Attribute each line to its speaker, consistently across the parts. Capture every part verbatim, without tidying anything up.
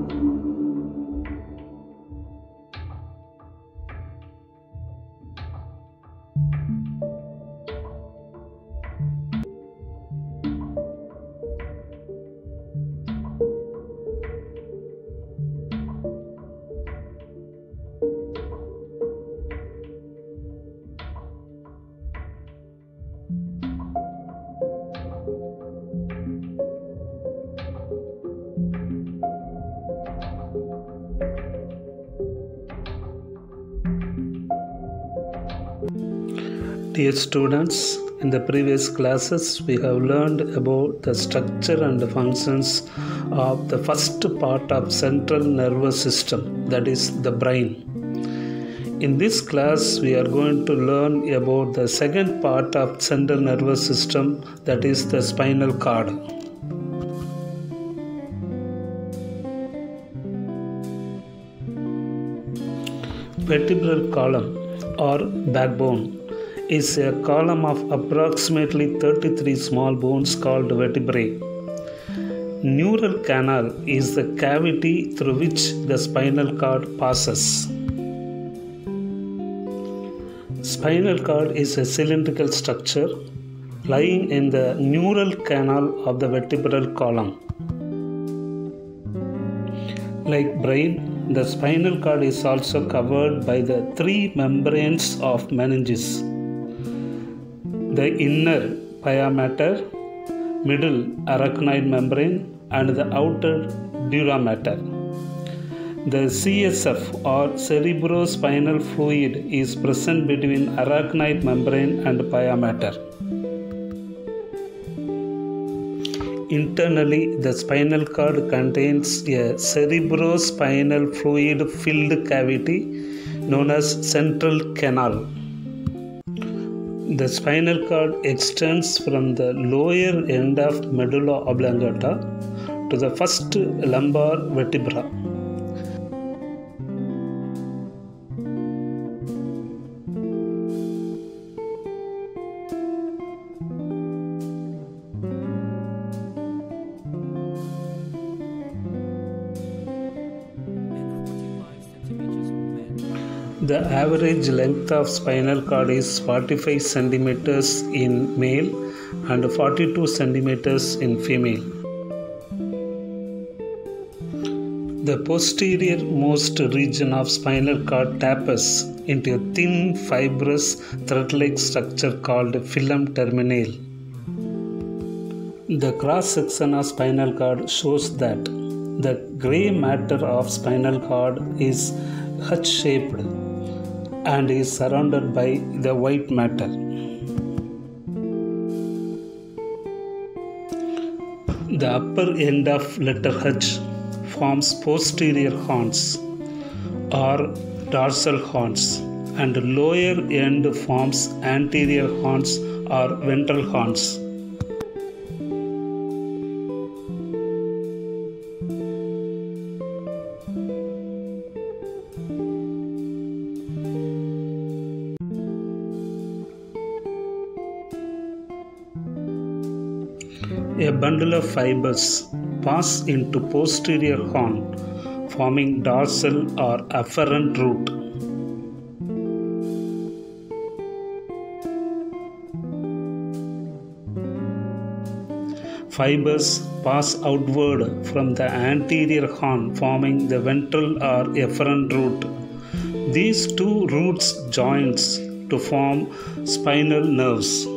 Speaker 1: Dear students, in the previous classes we have learned about the structure and functions of the first part of central nervous system, that is the brain. In this class we are going to learn about the second part of central nervous system, that is the spinal cord. Vertebral column or backbone is a column of approximately thirty-three small bones called vertebrae. Neural canal is the cavity through which the spinal cord passes. Spinal cord is a cylindrical structure lying in the neural canal of the vertebral column. Like brain, the spinal cord is also covered by the three membranes of meninges: the inner pia mater, middle arachnoid membrane, and the outer dura mater. The C S F or cerebrospinal fluid is present between arachnoid membrane and pia mater. Internally, the spinal cord contains a cerebrospinal fluid filled cavity known as central canal. The spinal cord extends from the lower end of medulla oblongata to the first lumbar vertebra. The average length of spinal cord is forty-five centimeters in male and forty-two centimeters in female. The posterior most region of spinal cord taps into a thin fibrous thread-like structure called filum terminale. The cross section of spinal cord shows that the gray matter of spinal cord is H-shaped and is surrounded by the white matter. The upper end of letter H forms posterior horns or dorsal horns, and the lower end forms anterior horns or ventral horns. A bundle of fibers pass into posterior horn, forming dorsal or afferent root. Fibers pass outward from the anterior horn, forming the ventral or efferent root. These two roots join to form spinal nerves.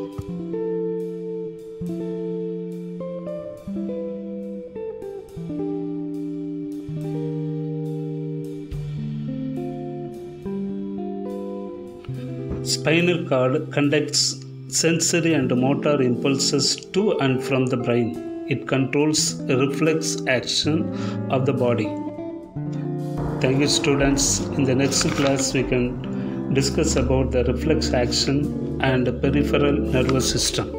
Speaker 1: Spinal cord conducts sensory and motor impulses to and from the brain. It controls a reflex action of the body. Thank you, students. In the next class, we can discuss about the reflex action and peripheral nervous system.